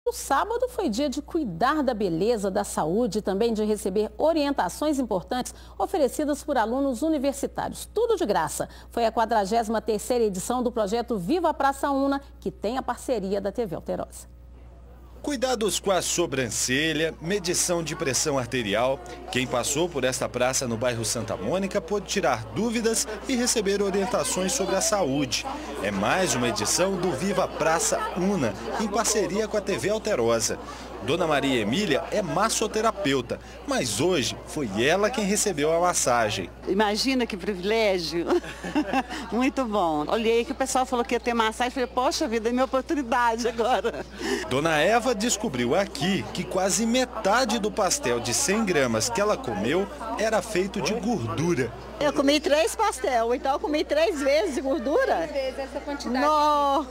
O sábado foi dia de cuidar da beleza, da saúde e também de receber orientações importantes oferecidas por alunos universitários. Tudo de graça. Foi a 43ª edição do projeto Viva Praça Una, que tem a parceria da TV Alterosa. Cuidados com a sobrancelha, medição de pressão arterial. Quem passou por esta praça no bairro Santa Mônica pôde tirar dúvidas e receber orientações sobre a saúde. É mais uma edição do Viva Praça Una, em parceria com a TV Alterosa. Dona Maria Emília é massoterapeuta, mas hoje foi ela quem recebeu a massagem. Imagina que privilégio. Muito bom. Olhei que o pessoal falou que ia ter massagem, falei, poxa vida, é minha oportunidade agora. Dona Eva descobriu aqui que quase metade do pastel de 100 gramas que ela comeu era feito de gordura. Eu comi 3 pastel, então eu comi 3 vezes de gordura. 3 vezes essa quantidade. Não.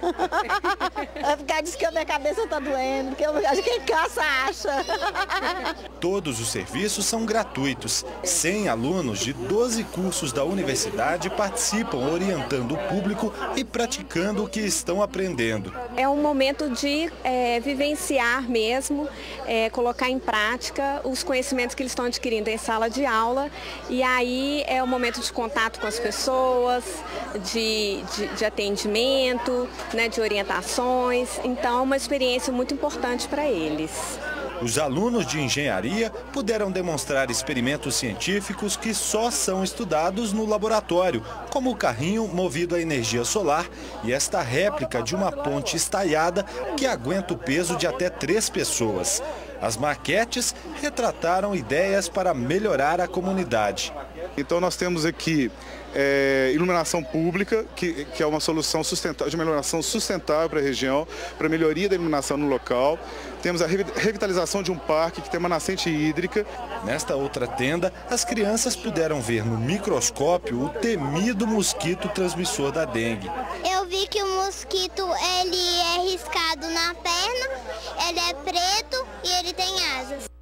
É porque diz que a minha cabeça está doendo, porque acho que quem caça acha. Todos os serviços são gratuitos. 100 alunos de 12 cursos da universidade participam orientando o público e praticando o que estão aprendendo. É um momento de vivenciar mesmo, colocar em prática os conhecimentos que eles estão adquirindo em sala de aula. E aí é um momento de contato com as pessoas, de atendimento, né, de orientações. Então, é uma experiência muito importante para eles. Os alunos de engenharia puderam demonstrar experimentos científicos que só são estudados no laboratório, como o carrinho movido a energia solar e esta réplica de uma ponte estaiada que aguenta o peso de até 3 pessoas. As maquetes retrataram ideias para melhorar a comunidade. Então nós temos aqui iluminação pública, que é uma solução sustentável, de uma iluminação sustentável para a região, para melhoria da iluminação no local. Temos a revitalização de um parque que tem uma nascente hídrica. Nesta outra tenda, as crianças puderam ver no microscópio o temido mosquito transmissor da dengue. Eu vi que o mosquito ele é riscado na perna, ele é preto e ele tem asas.